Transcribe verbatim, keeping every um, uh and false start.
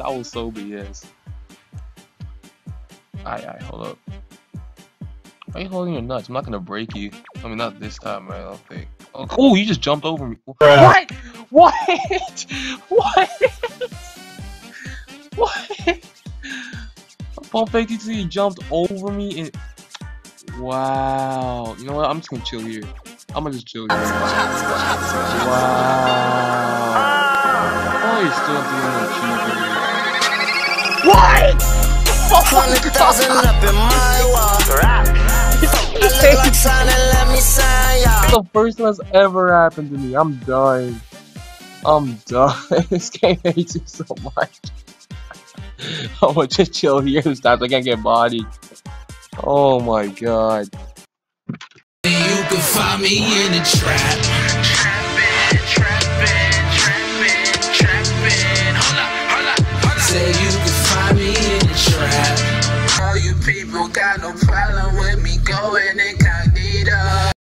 I was so B S. Alright, alright, hold up. Why are you holding your nuts? I'm not gonna break you. I mean, not this time, right? I don't think. Oh, oh, you just jumped over me. What? What? What? What? Pump fifty till you jumped over me and. Wow. You know what? I'm just gonna chill here. I'm gonna just chill here. Wow. Oh, you're still doing the cheese. What? Hundred thousand up in my wall. That's the first time that's ever happened to me. I'm dying. I'm done. This game hates me so much. I'm gonna just chill here this time so I can't get bodied. Oh my god. You can find me in the trap.